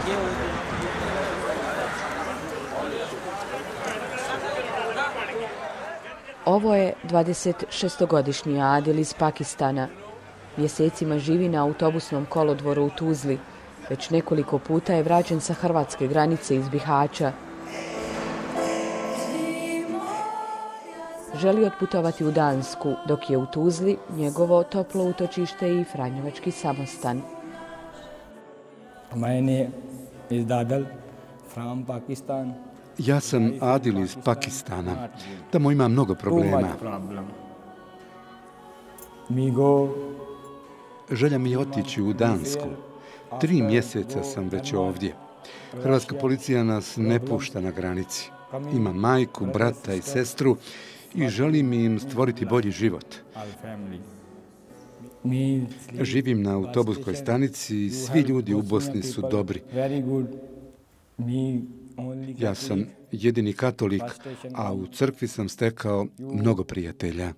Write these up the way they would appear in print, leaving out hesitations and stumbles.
Ovo je 26-godišnji Adil iz Pakistana. Mjesecima živi na autobusnom kolodvoru u Tuzli. Već nekoliko puta je vraćen sa hrvatske granice iz Bihaća. Želi otputovati u Dansku, dok je u Tuzli njegovo toplo utočište i franjevački samostan. Ja sam Adil iz Pakistana. Tamo ima mnogo problema. Želja mi je otići u Dansku. 3 mjeseca sam već ovdje. Hrvatska policija nas ne pušta na granici. Ima majku, brata i sestru i želim im stvoriti bolji život. Živim na autobuskoj stanici i svi ljudi u Bosni su dobri. Ja sam jedini katolik, a u crkvi sam stekao mnogo prijatelja.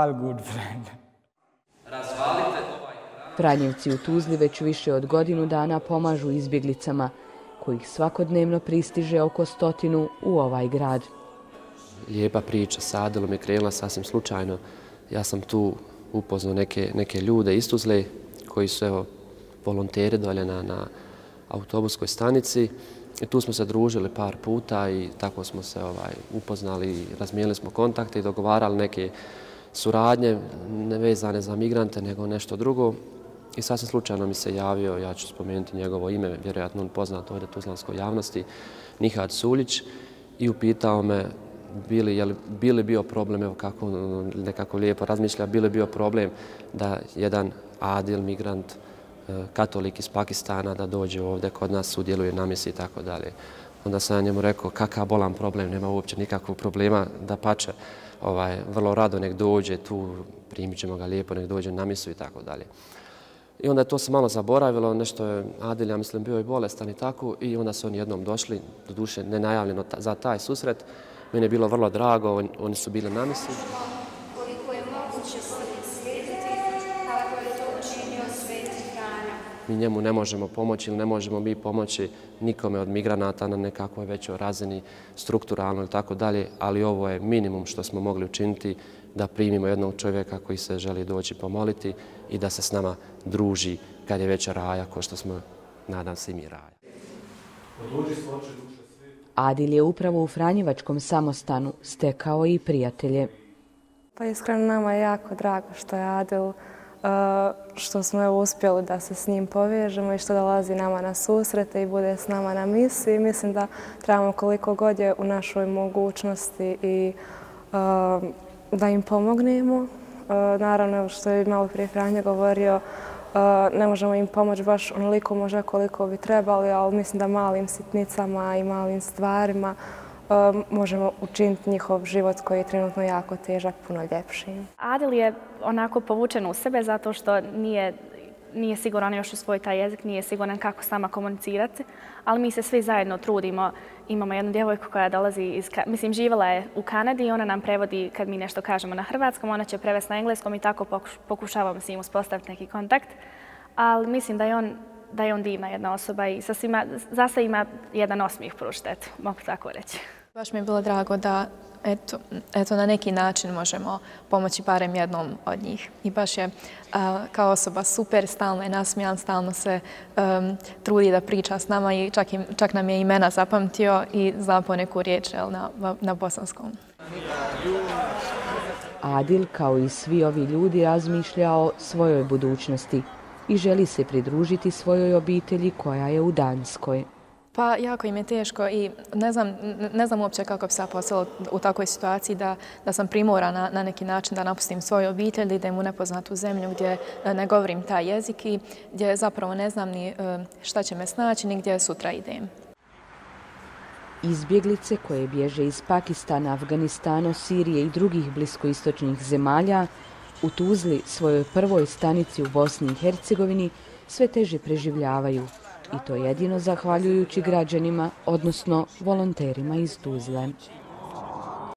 Franjevci u Tuzli već više od godinu dana pomažu izbjeglicama, kojih svakodnevno pristiže oko 100 u ovaj grad. Lijepa priča sa Adilom je krenula sasvim slučajno. Ja sam tu upoznao neke ljude iz Tuzle koji su volonteri dolje na autobuskoj stanici. I tu smo se družili par puta i tako smo se upoznali i razmijenili smo kontakte i dogovarali neke suradnje nevezane za migrante nego nešto drugo. I sasvim slučajno mi se javio, ja ću spomenuti njegovo ime, vjerojatno on poznat ovdje tuzlanskoj javnosti, Nihad Suljić, i upitao me bi li bio problem, evo kako nekako lijepo razmišlja, bi li bio problem da jedan Adil, migrant, katolik iz Pakistana, da dođe ovdje kod nas, sudjeluje na misi i tako dalje. Onda sam ja njemu rekao kakav bolan problem, nema uopće nikakvog problema, da pače, vrlo rado nek dođe tu, primit ćemo ga lijepo, nek dođe na misu i tako dalje. I onda je to se malo zaboravilo, nešto je Adil, ja mislim, bio i bolestan i tako, i onda su oni jednom došli, doduše nenajavljeno za taj susret. Meni je bilo vrlo drago, oni su bili na misi. Mi njemu ne možemo pomoći ili ne možemo mi pomoći nikome od migranata na nekakvoj većoj razini, strukturalno ili tako dalje, ali ovo je minimum što smo mogli učiniti, da primimo jednog čovjeka koji se želi doći pomoliti i da se s nama druži kad je već raja, kao što smo, nadam se, i mi raja. Adil je upravo u franjevačkom samostanu stekao i prijatelje. Pa iskreno nama je jako drago što je Adil, što smo uspjeli da se s njim povežemo i što dolazi nama na susrete i bude s nama na misiji. Mislim da trebamo koliko god je u našoj mogućnosti i da im pomognemo. Naravno, što je malo prije Franja govorio, ne možemo im pomoći baš onoliko možda koliko bi trebali, ali mislim da malim sitnicama i malim stvarima možemo učiniti njihov život koji je trenutno jako težak, puno ljepšim. Adil je onako povučen u sebe zato što nije siguran još u svoj taj jezik, nije siguran kako s nama komunicirati, ali mi se svi zajedno trudimo. Imamo jednu djevojku koja dolazi živjela je u Kanadi i ona nam prevodi kad mi nešto kažemo na hrvatskom, ona će prevesti na engleskom i tako pokušavamo s njim uspostaviti neki kontakt. Ali mislim da je on divna jedna osoba i zasta ima jedan osmijeh pružiti, mogu tako reći. Baš mi je bilo drago da eto na neki način možemo pomoći barem jednom od njih. I baš je kao osoba super, stalno je nasmijan, stalno se trudi da priča s nama i čak nam je imena zapamtio i zna poneku riječ na bosanskom. Adil, kao i svi ovi ljudi, razmišlja o svojoj budućnosti i želi se pridružiti svojoj obitelji koja je u Danskoj. Pa jako im je teško i ne znam uopće kako bi se postalo u takvoj situaciji da sam primorana na neki način da napustim svoju obitelj, da idem u nepoznatu zemlju gdje ne govorim taj jezik i gdje zapravo ne znam ni šta će me snaći ni gdje sutra idem. Izbjeglice koje bježe iz Pakistana, Afganistana, Sirije i drugih bliskoistočnih zemalja u Tuzli, svojoj prvoj stanici u Bosni i Hercegovini, sve teže preživljavaju. I to jedino zahvaljujući građanima, odnosno volonterima iz Tuzle.